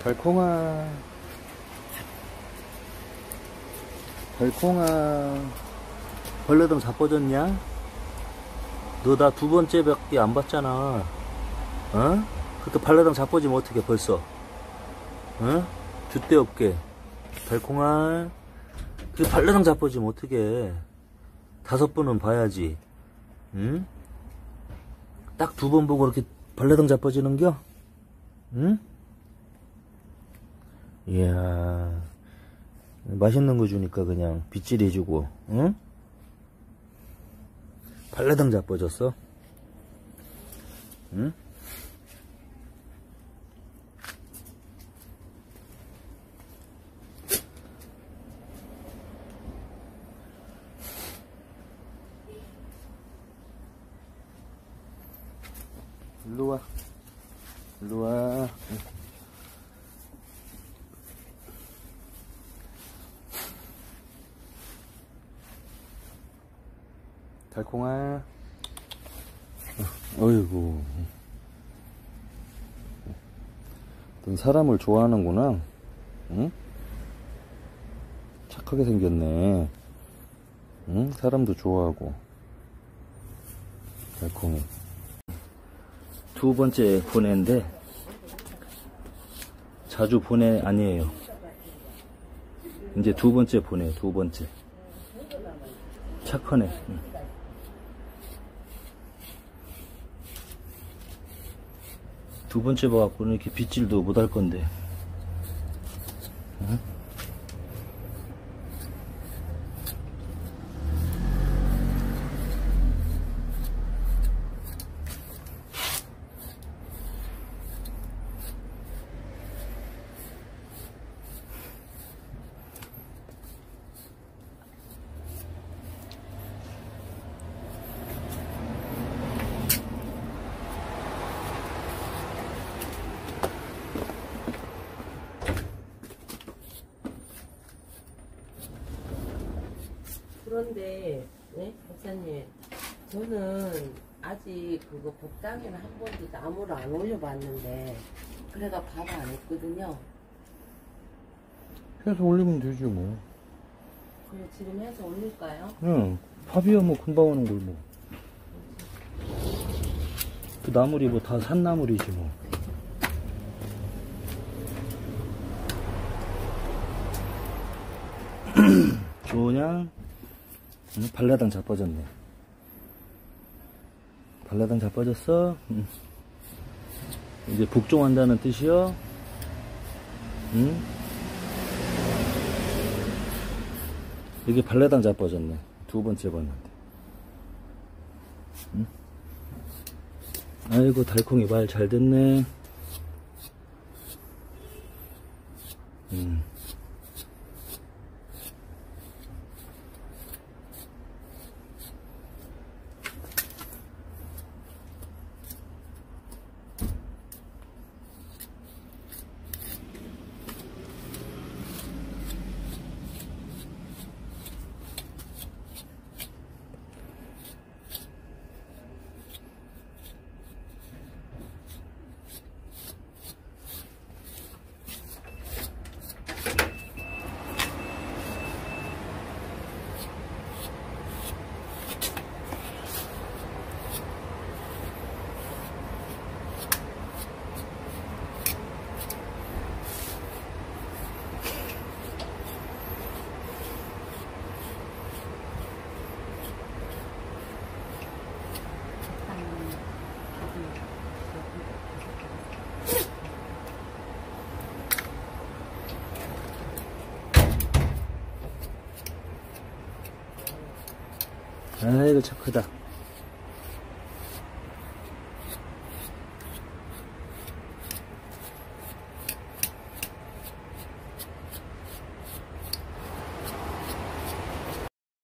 달콩아, 달콩아, 벌레등 자빠졌냐? 너 나 두 번째밖에 안 봤잖아. 어? 그렇게 벌레등 자빠지면 어떡해 벌써? 어? 줏대 없게. 달콩아, 그 벌레등 자빠지면 어떡해? 5번은 봐야지. 응? 딱 2번 보고 그렇게 벌레등 자빠지는겨? 응? 이야, 맛있는 거 주니까 그냥 빗질 해주고, 응? 벌레등 자빠졌어? 응? 일로와, 일로와. 달콩아, 어이구, 넌 사람을 좋아하는구나. 응? 착하게 생겼네. 응? 사람도 좋아하고. 달콩이 2번째 보내인데 자주 보내 아니에요. 이제 2번째 보내. 2번째 착하네. 응. 2번째 봐갖고는 이렇게 빗질도 못 할 건데. 응? 그런데, 네? 박사님, 저는 아직 그거 복당에는 한 번도 나무를 안 올려봤는데, 그래가 밥을 안 했거든요. 해서 올리면 되지 뭐. 그래, 지금 해서 올릴까요? 응, 밥이야 뭐 금방 오는 걸 뭐. 그 나물이 뭐 다 산나물이지 뭐. 좋으냐? 응, 발라당 자빠졌네. 발라당 자빠졌어? 응. 이제 복종한다는 뜻이요? 응? 이게 발라당 자빠졌네. 2번째 봤는데. 응? 아이고 달콩이 말 잘 됐네. 아이고 착하다.